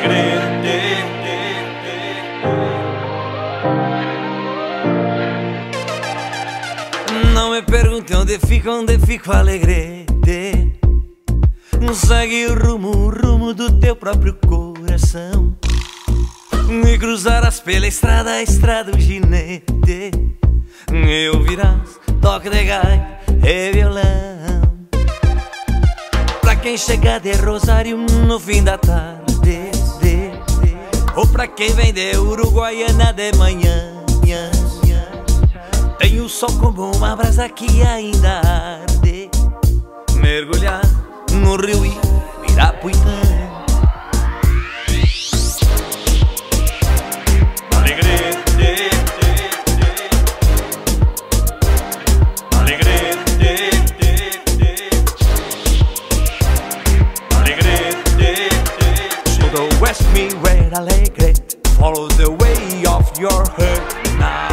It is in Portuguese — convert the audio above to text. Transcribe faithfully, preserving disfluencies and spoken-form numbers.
Alegrete. Não me pergunte onde fica, onde fica o Alegrete. Segue o rumo, o rumo do teu próprio coração. E cruzarás pela estrada, a estrada do ginete. E ouvirás toque de gaita e violão. Pra quem chega de Rosário no fim da tarde, de, de, ou pra quem vem de Uruguaiana de manhã, tem o sol como uma brasa que ainda arde. Mergulhar no rio Ibirapuitã. Alegrete, Alegrete, Alegrete. So the west me red Alegrete, follow the way of your heart now.